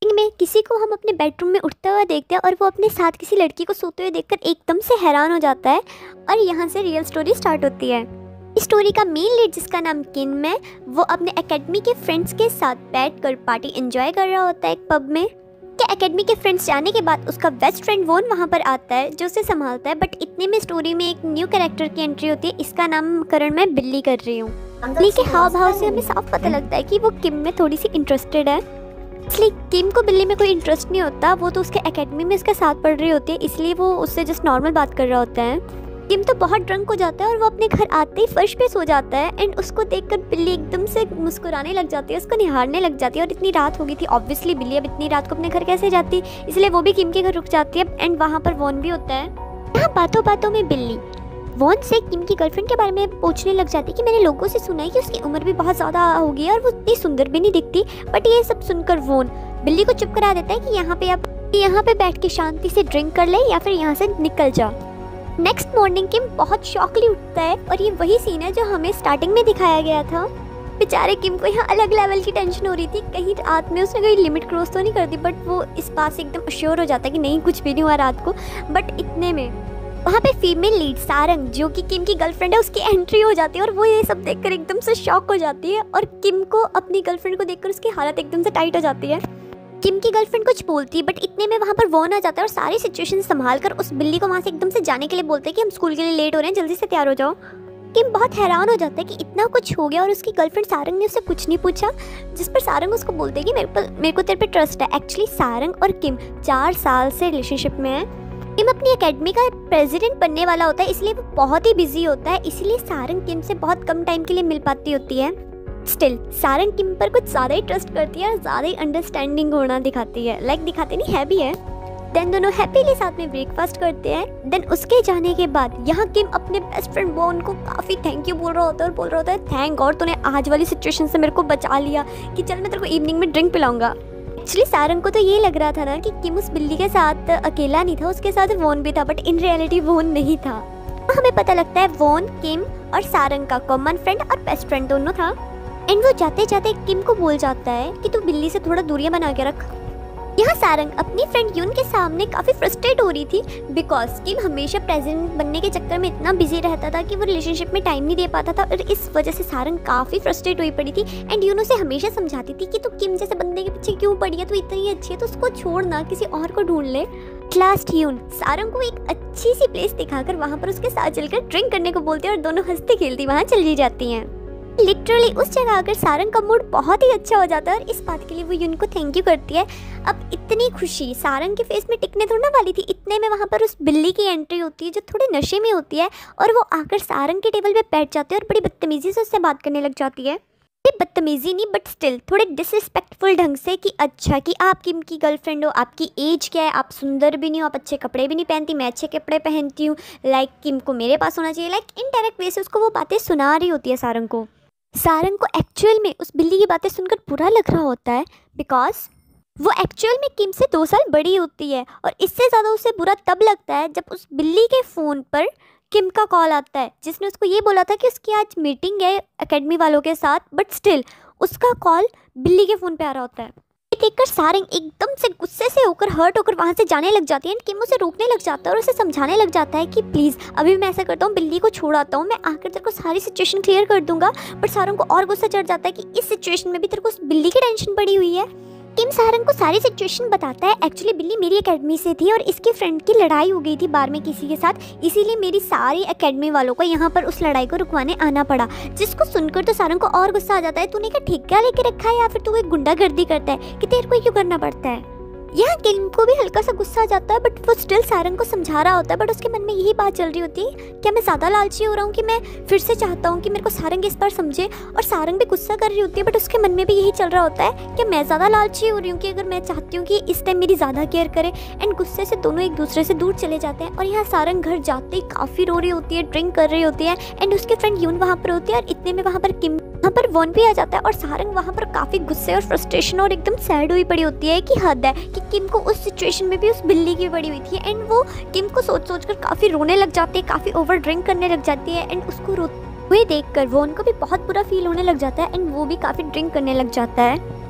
इनमें किसी को हम अपने बेडरूम में उठता हुआ देखते हैं और वो अपने साथ किसी लड़की को सोते हुए देखकर एकदम से हैरान हो जाता है और यहाँ से रियल स्टोरी स्टार्ट होती है। इस स्टोरी का मेन लीड जिसका नाम किम है, वो अपने एकेडमी के फ्रेंड्स के साथ बैठकर पार्टी एंजॉय कर रहा होता है एक पब में। कि एकेडमी के फ्रेंड्स जाने के बाद उसका बेस्ट फ्रेंड वोन वहाँ पर आता है जो उसे संभालता है। बट इतने में स्टोरी में एक न्यू कैरेक्टर की एंट्री होती है, इसका नामकरण मैं बिल्ली कर रही हूँ। बिल्ली के हाव भाव से हमें साफ पता लगता है कि वो किम में थोड़ी सी इंटरेस्टेड है। इसलिए किम को बिल्ली में कोई इंटरेस्ट नहीं होता, वो तो उसके एकेडमी में उसके साथ पढ़ रही होती है, इसलिए वो उससे जस्ट नॉर्मल बात कर रहा होता है। किम तो बहुत ड्रंक हो जाता है और वो अपने घर आते ही फर्श पे सो जाता है एंड उसको देखकर बिल्ली एकदम से मुस्कुराने लग जाती है, उसको निहारने लग जाती है। और इतनी रात हो गई थी, ऑब्वियसली बिल्ली अब इतनी रात को अपने घर कैसे जाती, इसलिए वो भी किम के घर रुक जाती है एंड वहाँ पर वॉन भी होता है। यहाँ बातों बातों में बिल्ली वॉन से किम की गर्लफ्रेंड के बारे में पूछने लग जाती है कि मैंने लोगों से सुना है कि उसकी उम्र भी बहुत ज़्यादा होगी है और वो इतनी सुंदर भी नहीं दिखती। बट ये सब सुनकर वॉन बिल्ली को चुप करा देता है कि यहाँ पे बैठ के शांति से ड्रिंक कर ले या फिर यहाँ से निकल जा। नेक्स्ट मॉर्निंग किम बहुत शॉकली उठता है और ये वही सीन है जो हमें स्टार्टिंग में दिखाया गया था। बेचारे किम को यहाँ अलग लेवल की टेंशन हो रही थी, कहीं रात में उसने कोई लिमिट क्रॉस तो नहीं कर दी। बट वो इस बात से एकदम अश्योर हो जाता है कि नहीं कुछ भी नहीं हुआ रात को। बट इतने में वहाँ पे फीमेल लीड सारंग जो कि किम की गर्लफ्रेंड है उसकी एंट्री हो जाती है और वो ये सब देखकर एकदम से शॉक हो जाती है और किम को अपनी गर्लफ्रेंड को देखकर उसकी हालत एकदम से टाइट हो जाती है। किम की गर्लफ्रेंड कुछ बोलती है बट इतने में वहाँ पर वॉन आ जाता है और सारी सिचुएशन संभाल कर उस बिल्ली को वहाँ से एकदम से जाने के लिए बोलते हैं कि हम स्कूल के लिए लेट हो रहे हैं, जल्दी से तैयार हो जाओ। किम बहुत हैरान हो जाता है कि इतना कुछ हो गया और उसकी गर्लफ्रेंड सारंग ने उससे कुछ नहीं पूछा, जिस पर सारंग उसको बोलते हैं कि मेरे को तेरे पे ट्रस्ट है। एक्चुअली सारंग और किम 4 साल से रिलेशनशिप में है। किम अपनी एकेडमी का प्रेसिडेंट बनने वाला होता है, इसलिए वो बहुत ही बिजी होता है, इसलिए सारंग किम से बहुत कम टाइम के लिए मिल पाती होती है। स्टिल सारंग किम पर कुछ ज़्यादा ही ट्रस्ट करती है और ज़्यादा ही अंडरस्टैंडिंग होना दिखाती है, दिखाती नहीं है भी है। देन दोनों हैप्पीली साथ में ब्रेकफास्ट करते हैं। देन उसके जाने के बाद यहाँ किम अपने बेस्ट फ्रेंड वॉन को काफ़ी थैंक यू बोल रहा होता है और बोल रहा होता है थैंक गॉड तूने आज वाली सिचुएशन से मेरे को बचा लिया कि चल मैं तेरे को इवनिंग में ड्रिंक पिलाऊंगा। एक्चुअली सारंग को तो ये लग रहा था ना कि किम उस बिल्ली के साथ अकेला नहीं था, उसके साथ वॉन भी था, बट इन रियलिटी वॉन नहीं था। हमें पता लगता है वॉन किम और सारंग का कॉमन फ्रेंड और बेस्ट फ्रेंड दोनों था। एंड वो जाते जाते किम को बोल जाता है कि तू बिल्ली से थोड़ा दूरियां बना के रख। यहाँ सारंग अपनी फ्रेंड यून के सामने काफ़ी फ्रस्ट्रेट हो रही थी बिकॉज किम हमेशा प्रेजेंट बनने के चक्कर में इतना बिजी रहता था कि वो रिलेशनशिप में टाइम नहीं दे पाता था और इस वजह से सारंग काफ़ी फ्रस्ट्रेट हुई पड़ी थी। एंड यून उसे हमेशा समझाती थी कि तू किम जैसे बंदे के पीछे क्यों पड़ी है, तू इतनी अच्छी है तो उसको छोड़ना, किसी और को ढूंढ ले। लास्ट यून सारंग को एक अच्छी सी प्लेस दिखाकर वहाँ पर उसके साथ चलकर ड्रिंक करने को बोलती है और दोनों हंसती खेलती वहाँ चली जाती हैं। लिटरली उस जगह आकर सारंग का मूड बहुत ही अच्छा हो जाता है और इस बात के लिए वो यून को थैंक यू करती है। अब इतनी खुशी सारंग के फेस में टिकने थोड़ा वाली थी, इतने में वहाँ पर उस बिल्ली की एंट्री होती है जो थोड़े नशे में होती है और वो आकर सारंग के टेबल पे बैठ जाती है और बड़ी बदतमीजी से उससे बात करने लग जाती है। बदतमीजी नहीं बट स्टिल थोड़े डिसरिस्पेक्टफुल ढंग से कि अच्छा कि आप किम की गर्लफ्रेंड हो, आपकी एज क्या है, आप सुंदर भी नहीं हो, आप अच्छे कपड़े भी नहीं पहनती, मैं अच्छे कपड़े पहनती हूँ, किम को मेरे पास होना चाहिए। इनडायरेक्ट वे से उसको वो बातें सुना रही होती है सारंग को। सारंग को एक्चुअल में उस बिल्ली की बातें सुनकर बुरा लग रहा होता है बिकॉज वो एक्चुअल में किम से 2 साल बड़ी होती है और इससे ज़्यादा उसे बुरा तब लगता है जब उस बिल्ली के फ़ोन पर किम का कॉल आता है जिसने उसको ये बोला था कि उसकी आज मीटिंग है एकेडमी वालों के साथ, बट स्टिल उसका कॉल बिल्ली के फ़ोन पे आ रहा होता है। ये देखकर सारंग एकदम से गुस्से से होकर हर्ट होकर वहाँ से जाने लग जाती है एंड किम उसे रोकने लग जाता है और उसे समझाने लग जाता है कि प्लीज़ अभी मैं ऐसा करता हूँ, बिल्ली को छोड़ आता हूँ, मैं आकर तेरे को सारी सिचुएशन क्लियर कर दूंगा। बट सारंग को और गुस्सा चढ़ जाता है कि इस सिचुएशन में भी तेरे को उस बिल्ली की टेंशन पड़ी हुई है। किम सारंग को सारी सिचुएशन बताता है एक्चुअली बिल्ली मेरी एकेडमी से थी और इसके फ्रेंड की लड़ाई हो गई थी बार में किसी के साथ, इसीलिए मेरी सारी एकेडमी वालों को यहाँ पर उस लड़ाई को रुकवाने आना पड़ा। जिसको सुनकर तो सारंग को और गुस्सा आ जाता है, तूने क्या ठेका लेके रखा है या फिर तू कोई गुंडागर्दी करता है कि तेरे को क्यों करना पड़ता है। यहाँ किम को भी हल्का सा गुस्सा आ जाता है बट वो स्टिल सारंग को समझा रहा होता है, बट उसके मन में यही बात चल रही होती है क्या मैं ज़्यादा लालची हो रहा हूँ कि मैं फिर से चाहता हूँ कि मेरे को सारंग इस बार समझे। और सारंग भी गुस्सा कर रही होती है बट उसके मन में भी यही चल रहा होता है कि मैं ज़्यादा लालची हो रही हूँ कि अगर मैं चाहती हूँ कि इस टाइम मेरी ज़्यादा केयर करे। एंड गुस्से से दोनों एक दूसरे से दूर चले जाते हैं और यहाँ सारंग घर जाते ही काफ़ी रो रही होती है, ड्रिंक कर रही होती है एंड उसके फ्रेंड यून वहाँ पर होती है और इतने में वहाँ पर किम वहाँ पर वॉन भी आ जाता है और सारंग वहाँ पर काफ़ी गुस्से और फ्रस्ट्रेशन और एकदम सैड हुई पड़ी होती है कि हद है कि किम को उस सिचुएशन में भी उस बिल्ली की पड़ी हुई थी एंड वो किम को सोच सोच कर काफ़ी रोने लग जाती है, काफ़ी ओवर ड्रिंक करने लग जाती है एंड उसको रोते हुए देख कर वॉन को भी बहुत बुरा फील होने लग जाता है एंड वो भी काफ़ी ड्रिंक करने लग जाता है।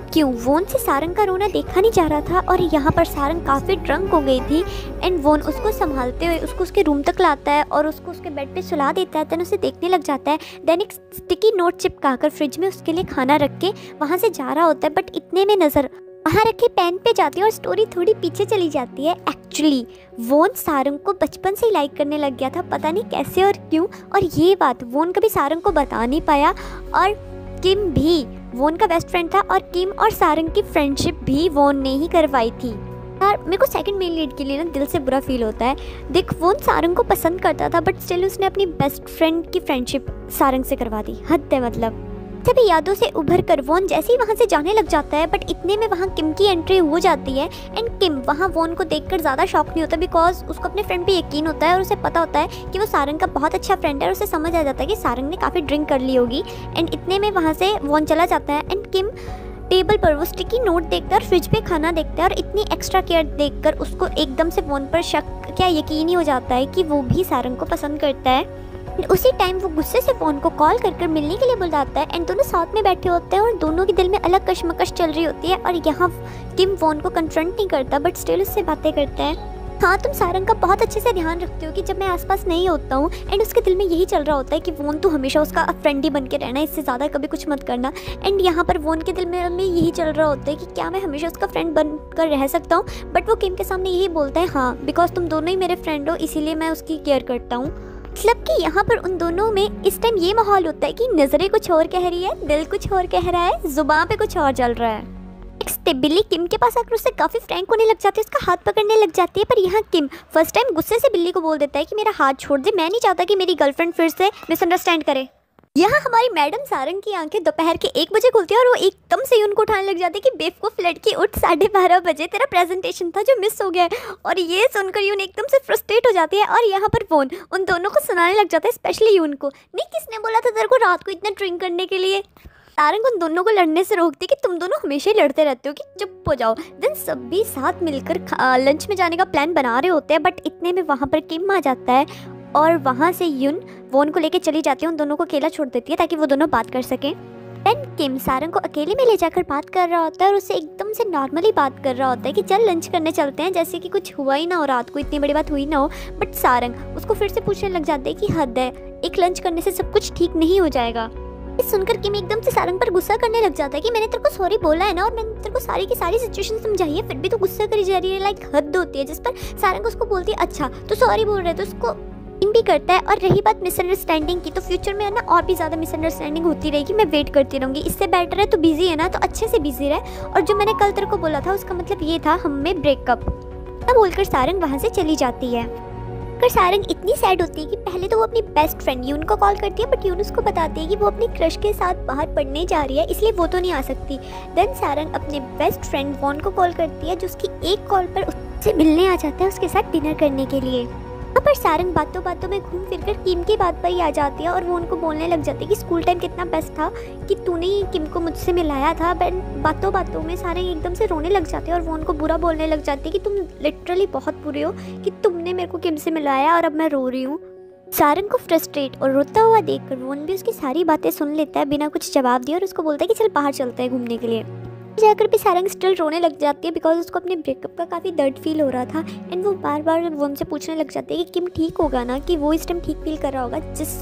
क्यों वोन से सारंग का रोना देखा नहीं जा रहा था और यहाँ पर सारंग काफ़ी ड्रंक हो गई थी एंड वोन उसको संभालते हुए उसको उसके रूम तक लाता है और उसको उसके बेड पे सुला देता है। देन उसे देखने लग जाता है। देन एक स्टिकी नोट चिपका कर फ्रिज में उसके लिए खाना रख के वहाँ से जा रहा होता है, बट इतने में नज़र वहाँ रखे पेन पे जाती है और स्टोरी थोड़ी पीछे चली जाती है। एक्चुअली वोन सारंग को बचपन से ही लाइक करने लग गया था, पता नहीं कैसे और क्यों, और ये बात वोन कभी सारंग को बता नहीं पाया। और किम भी वोन का बेस्ट फ्रेंड था और किम और सारंग की फ्रेंडशिप भी वोन ने ही करवाई थी। यार मेरे को सेकंड मेन लीड के लिए ना दिल से बुरा फील होता है। देख वोन सारंग को पसंद करता था बट स्टिल उसने अपनी बेस्ट फ्रेंड की फ्रेंडशिप सारंग से करवा दी। हद है मतलब। सभी यादों से उभर कर वोन जैसे ही वहाँ से जाने लग जाता है, बट इतने में वहाँ किम की एंट्री हो जाती है एंड किम वहाँ वोन को देखकर ज़्यादा शॉक नहीं होता बिकॉज उसको अपने फ्रेंड पे यकीन होता है और उसे पता होता है कि वो सारंग का बहुत अच्छा फ्रेंड है और उसे समझ आ जाता है कि सारंग ने काफ़ी ड्रिंक कर ली होगी। एंड इतने में वहाँ से वोन चला जाता है एंड किम टेबल पर वो स्टिकी नोट देखकर फ्रिज पे खाना देखता है और इतनी एक्स्ट्रा केयर देखकर उसको एकदम से वोन पर शक क्या यकीन ही हो जाता है कि वो भी सारंग को पसंद करता है। उसी टाइम वो गुस्से से फोन को कॉल कर मिलने के लिए बुलाता है एंड दोनों साथ में बैठे होते हैं और दोनों के दिल में अलग कशमकश चल रही होती है। और यहाँ किम फोन को कन्फ्रंट नहीं करता बट स्टिल उससे बातें करता है। हाँ तुम सारंग का बहुत अच्छे से ध्यान रखते हो कि जब मैं आसपास नहीं होता हूँ, एंड उसके दिल में यही चल रहा होता है कि वोन तो हमेशा उसका फ्रेंड ही बन के रहना, इससे ज़्यादा कभी कुछ मत करना। एंड यहाँ पर वोन के दिल में यही चल रहा होता है कि क्या मैं हमेशा उसका फ्रेंड बनकर रह सकता हूँ, बट वो किम के सामने यही बोलता है हाँ बिकॉज तुम दोनों ही मेरे फ्रेंड हो इसीलिए मैं उसकी केयर करता हूँ। मतलब कि यहाँ पर उन दोनों में इस टाइम ये माहौल होता है कि नज़रें कुछ और कह रही है, दिल कुछ और कह रहा है, जुबान पे कुछ और चल रहा है। बिल्ली किम के पास आकर उससे काफ़ी फ्रैंक होने लग जाती है, उसका हाथ पकड़ने लग जाती है, पर यहाँ किम फर्स्ट टाइम गुस्से से बिल्ली को बोल देता है कि मेरा हाथ छोड़ दे, मैं नहीं चाहता कि मेरी गर्लफ्रेंड फिर से मिसअंडरस्टैंड करे। यहाँ हमारी मैडम सारंग की आंखें दोपहर के 1 बजे खुलती है और वो एकदम से उनको उठाने लग जाती है कि बेवकूफ़ लड़की उठ, 12:30 बजे तेरा प्रेजेंटेशन था जो मिस हो गया है। और ये सुनकर यून एकदम से फ्रस्ट्रेट हो जाती है और यहाँ पर वोन उन दोनों को सुनाने लग जाता है, स्पेशली यून को। नहीं किसने बोला था तेरे को रात को इतना ड्रिंक करने के लिए। सारंग उन दोनों को लड़ने से रोकती कि तुम दोनों हमेशा ही लड़ते रहते हो कि चुप हो जाओ। देन सभी साथ मिलकर लंच में जाने का प्लान बना रहे होते हैं, बट इतने में वहाँ पर किम आ जाता है और वहाँ से यून वोन को लेके चली जाती है, उन दोनों को अकेला छोड़ देती है ताकि वो दोनों बात कर सकें। देन किम सारंग को अकेले में ले जाकर बात कर रहा होता है और उससे एकदम से नॉर्मली बात कर रहा होता है कि चल लंच करने चलते हैं, जैसे कि कुछ हुआ ही ना हो, रात को इतनी बड़ी बात हुई ना हो। बट सारंग उसको फिर से पूछने लग जाते हैं कि हद है, एक लंच करने से सब कुछ ठीक नहीं हो जाएगा। सुनकर किम एकदम से सारंग पर गुस्सा करने लग जाता है कि मैंने तेरे को सॉरी बोला है ना और मैंने तेरे को सारी की सारी सिचुएशन समझाई है, फिर भी तो गुस्सा करी जा रही है, लाइक हद होती है। जिस पर सारंग उसको बोलती है अच्छा तो सॉरी बोल रहे तो उसको भी करता है। और रही बात मिसअंडरस्टैंडिंग की, तो फ्यूचर में है ना और भी ज़्यादा मिसअंडरस्टैंडिंग होती रहेगी, मैं वेट करती रहूँगी, इससे बेटर है तो बिजी है ना तो अच्छे से बिजी रहे, और जो मैंने कल तेरे को बोला था उसका मतलब ये था हम में ब्रेकअप। बोलकर सारंग वहाँ से चली जाती है। पर सारंग इतनी सैड होती है कि पहले तो वो अपनी बेस्ट फ्रेंड यून को कॉल करती है, बट यून उसको बताती है कि वो अपनी क्रश के साथ बाहर पढ़ने जा रही है इसलिए वो तो नहीं आ सकती। देन सारंग अपने बेस्ट फ्रेंड वॉन को कॉल करती है जो उसकी एक कॉल पर उससे मिलने आ जाता है उसके साथ डिनर करने के लिए। यहाँ पर सारंग बातों बातों में घूम फिर कर किम की बात पर ही आ जाती है और वो उनको बोलने लग जाती है कि स्कूल टाइम कितना बेस्ट था कि तूने ही किम को मुझसे मिलाया था। बट बातों बातों में सारंग एकदम से रोने लग जाती है और वो उनको बुरा बोलने लग जाती है कि तुम लिटरली बहुत बुरे हो कि तुमने मेरे को किम से मिलाया और अब मैं रो रही हूँ। सारंग को फ्रस्ट्रेट और रोता हुआ देखकर वोन भी उसकी सारी बातें सुन लेता है बिना कुछ जवाब दिए और उसको बोलता है कि चल बाहर चलते हैं घूमने के लिए। जाकर भी सारंग स्टिल रोने लग जाती है बिकॉज उसको अपने ब्रेकअप का काफ़ी दर्द फील हो रहा था। एंड वो बार बार वोन से पूछने लग जाती है कि किम ठीक होगा ना, कि वो इस टाइम ठीक फील कर रहा होगा,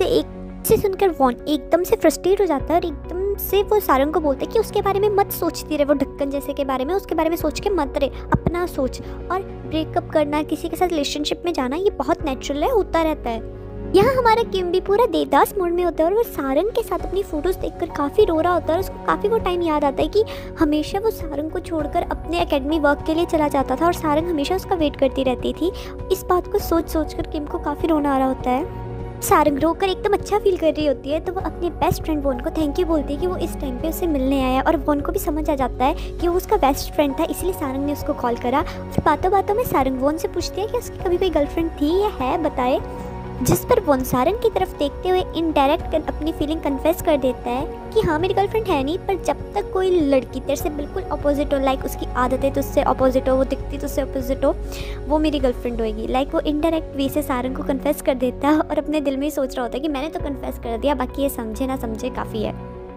जिससे सुनकर वोन एकदम से फ्रस्ट्रेट हो जाता है और एकदम से वो सारंग को बोलता है कि उसके बारे में मत सोचती रहे, वो ढक्कन जैसे के बारे में उसके बारे में सोच के मत रहे, अपना सोच। और ब्रेकअप करना, किसी के साथ रिलेशनशिप में जाना ये बहुत नेचुरल है, होता रहता है। यहाँ हमारा किम भी पूरा देवदास मोड में होता है और वो सारंग के साथ अपनी फोटोज़ देखकर काफ़ी रो रहा होता है और उसको काफ़ी वो टाइम याद आता है कि हमेशा वो सारंग को छोड़कर अपने एकेडमी वर्क के लिए चला जाता था और सारंग हमेशा उसका वेट करती रहती थी। इस बात को सोच सोच कर किम को काफ़ी रोना आ रहा होता है। सारंग रोकर एकदम अच्छा फील कर रही होती है तो वो अपने बेस्ट फ्रेंड वोन को थैंक यू बोलती है कि वो इस टाइम पे उसे मिलने आया, और वोन को भी समझ आ जाता है कि वो उसका बेस्ट फ्रेंड था इसलिए सारंग ने उसको कॉल करा। फिर बातों बातों में सारंग वोन से पूछती है कि उसकी कभी कोई गर्लफ्रेंड थी या है, बताए। जिस पर वोन सारंग की तरफ देखते हुए इनडायरेक्ट अपनी फीलिंग कन्फेस कर देता है कि हाँ मेरी गर्लफ्रेंड है नहीं, पर जब तक कोई लड़की तेरे से बिल्कुल अपोजिट हो, लाइक उसकी आदतें तो उससे अपोजिट हो, वो दिखती तो उससे अपोजिट हो, वो मेरी गर्लफ्रेंड होएगी। लाइक वो इनडायरेक्ट वे से सारंग को कन्फेस कर देता है और अपने दिल में ही सोच रहा होता है कि मैंने तो कन्फेस कर दिया, बाकी ये समझे ना समझे काफ़ी है।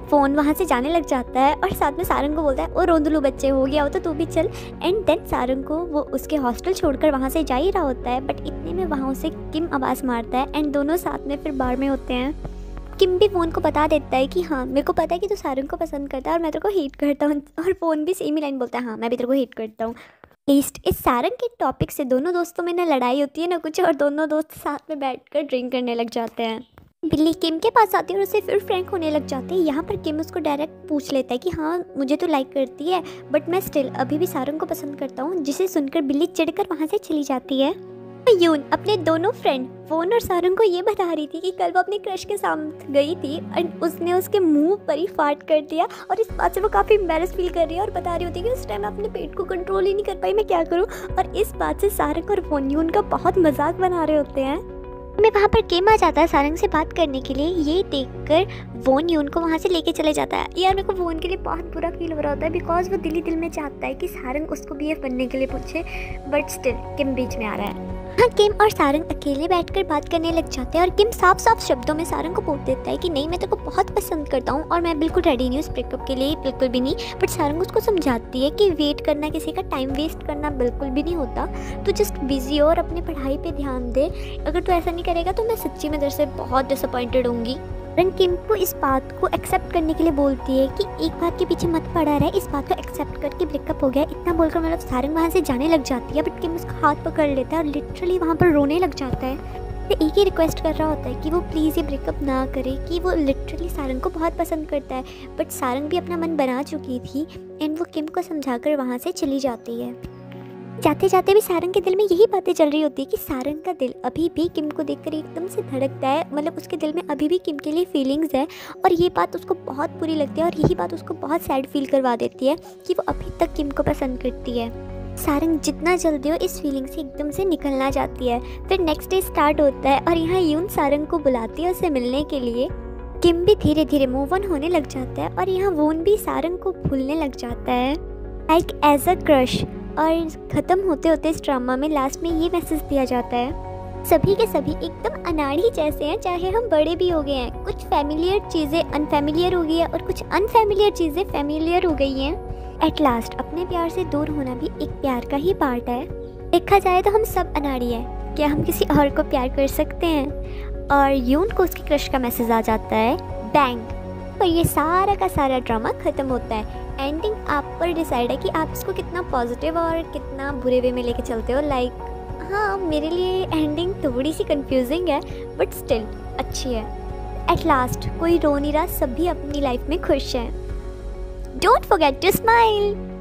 फ़ोन वहाँ से जाने लग जाता है और साथ में सारंग को बोलता है ओ रोंदलू बच्चे हो गया हो तो तू भी चल। एंड देन सारंग को वो उसके हॉस्टल छोड़कर वहाँ से जा ही रहा होता है, बट इतने में वहाँ उसे किम आवाज़ मारता है एंड दोनों साथ में फिर बार में होते हैं। किम भी फ़ोन को बता देता है कि हाँ मेरे को पता है कि तू सारंग को पसंद करता है और मैं तेरे को हेट करता हूँ, और फ़ोन भी सेम ही लाइन बोलता है हाँ मैं भी तेरे को हेट करता हूँ। लीस्ट इस सारंग के टॉपिक से दोनों दोस्तों में ना लड़ाई होती है ना कुछ, और दोनों दोस्त साथ में बैठकर ड्रिंक करने लग जाते हैं। बिल्ली किम के पास आती है और उससे फिर फ्रैंक होने लग जाते हैं। यहाँ पर किम उसको डायरेक्ट पूछ लेता है कि हाँ मुझे तो लाइक करती है बट मैं स्टिल अभी भी सारंग को पसंद करता हूँ, जिसे सुनकर बिल्ली चिढ़कर वहाँ से चली जाती है। यून अपने दोनों फ्रेंड फोन और सारंग को ये बता रही थी कि कल वो अपने क्रश के साथ गई थी और उसने उसके मुंह पर ही फार्ट कर दिया, और इस बात से वो काफ़ी एम्बैरेस फील कर रही है और बता रही होती है कि उस टाइम अपने पेट को कंट्रोल ही नहीं कर पाई, मैं क्या करूं। और इस बात से सारंग और फोन यून का बहुत मजाक बना रहे होते हैं। मैं वहाँ पर किम आ जाता है सारंग से बात करने के लिए। ये देखकर वोन यून को वहाँ से लेके चले जाता है। यार मेरे को वोन के लिए बहुत बुरा फील हो रहा होता है, बिकॉज वो दिल ही दिल में चाहता है कि सारंग उसको BF बनने के लिए पूछे, बट स्टिल किम बीच में आ रहा है। हाँ किम और सारंग अकेले बैठकर बात करने लग जाते हैं और किम साफ साफ शब्दों में सारंग को बोल देता है कि नहीं मैं तेरे को बहुत पसंद करता हूँ और मैं बिल्कुल रेडी नहीं हूँ इस ब्रेकअप के लिए, बिल्कुल भी नहीं। बट सारंग उसको समझाती है कि वेट करना, किसी का टाइम वेस्ट करना बिल्कुल भी नहीं होता, तो जस्ट बिजी हो और अपनी पढ़ाई पे ध्यान दे। अगर तू ऐसा नहीं करेगा तो मैं सच्ची में तेरे से बहुत डिसअपॉइंटेड होंगी। रन किम को इस बात को एक्सेप्ट करने के लिए बोलती है कि एक बात के पीछे मत पड़ा रहे, इस बात को एक्सेप्ट करके ब्रेकअप हो गया। इतना बोलकर मतलब सारंग वहाँ से जाने लग जाती है, बट किम उसका हाथ पकड़ लेता है और लिटरली वहाँ पर रोने लग जाता है। तो एक ही रिक्वेस्ट कर रहा होता है कि वो प्लीज़ ये ब्रेकअप ना करे, कि वो लिटरली सारंग को बहुत पसंद करता है। बट सारंग भी अपना मन बना चुकी थी एंड वो किम को समझाकर वहाँ से चली जाती है। जाते जाते भी सारंग के दिल में यही बातें चल रही होती है कि सारंग का दिल अभी भी किम को देखकर एकदम से धड़कता है, मतलब उसके दिल में अभी भी किम के लिए फीलिंग्स है, और ये बात उसको बहुत बुरी लगती है और यही बात उसको बहुत सैड फील करवा देती है कि वो अभी तक किम को पसंद करती है। सारंग जितना जल्दी हो इस फीलिंग से एकदम से निकलना चाहती है। फिर नेक्स्ट डे स्टार्ट होता है और यहाँ यून सारंग को बुलाती है उसे मिलने के लिए। किम भी धीरे धीरे मूव ऑन होने लग जाता है और यहाँ वोन भी सारंग को भूलने लग जाता है लाइक एज अ क्रश। और ख़त्म होते होते इस ड्रामा में लास्ट में ये मैसेज दिया जाता है, सभी के सभी एकदम अनाड़ी जैसे हैं, चाहे हम बड़े भी हो गए हैं। कुछ फैमिलियर चीज़ें अनफैमिलियर हो गई है और कुछ अनफैमिलियर चीज़ें फैमिलियर हो गई हैं। एट लास्ट अपने प्यार से दूर होना भी एक प्यार का ही पार्ट है। देखा जाए तो हम सब अनाड़ी हैं, क्या हम किसी और को प्यार कर सकते हैं? और यून को उसकी क्रश का मैसेज आ जाता है, बैंग। और ये सारा का सारा ड्रामा ख़त्म होता है। एंडिंग आप पर डिसाइड है कि आप इसको कितना पॉजिटिव और कितना बुरे वे में लेके चलते हो। लाइक हाँ मेरे लिए एंडिंग थोड़ी सी कंफ्यूजिंग है बट स्टिल अच्छी है। एट लास्ट कोई रो नहीं रहा, सभी अपनी लाइफ में खुश हैं। Don't forget to smile.